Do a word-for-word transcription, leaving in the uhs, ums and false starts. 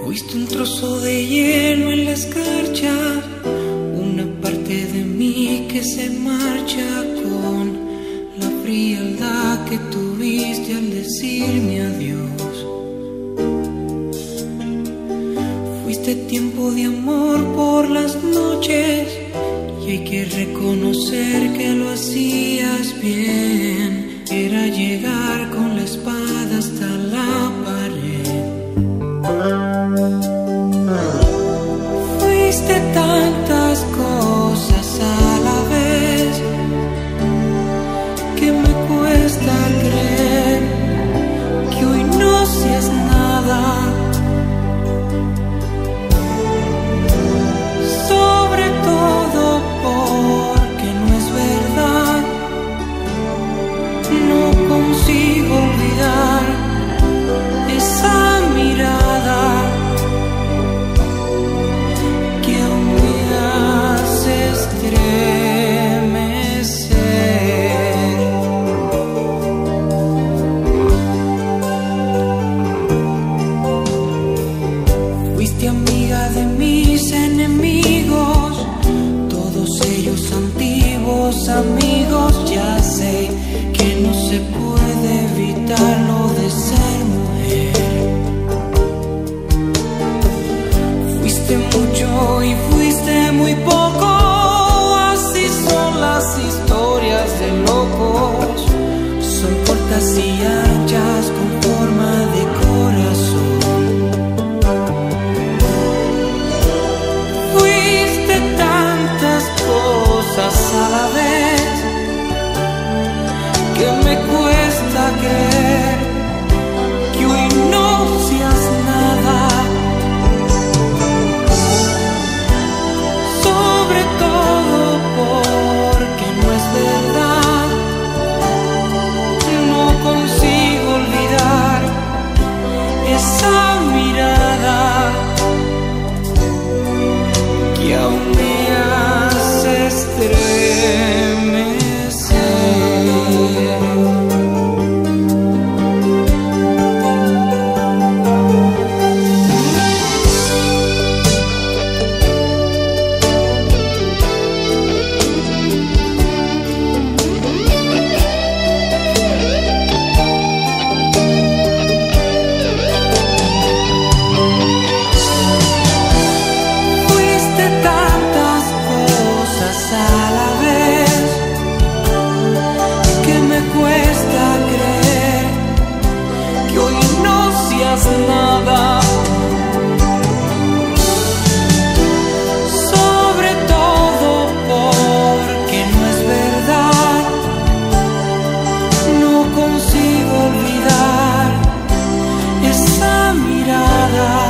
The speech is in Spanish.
Fuiste un trozo de hielo en la escarcha, una parte de mí que se marcha con la frialdad que tuviste al decirme adiós. Fuiste tiempo de amor por las noches y hay que reconocer que lo hacías bien. Era llegar con la espada hasta la pared. Fuiste tantas cosas a la vez que me cuesta creer que hoy no seas nada. Sobre todo porque no es verdad. No consigo olvidar esa mirada que aún me hace estremecer. Fuiste amiga de mis enemigos, todos ellos antiguos amigos. Ya sé que no se puede evitar lo de ser mujer. Fuiste mucho y fuiste muy poco, así son las historias de locos. Son cortas y anchas con forma de corazón. Fuiste tantas cosas a la vez que me cuesta creer que hoy no seas nada. Sobre todo porque no es verdad. No consigo olvidar esa mirada que aún me hace estremecer. Nada. Sobre todo porque no es verdad. No consigo olvidar esa mirada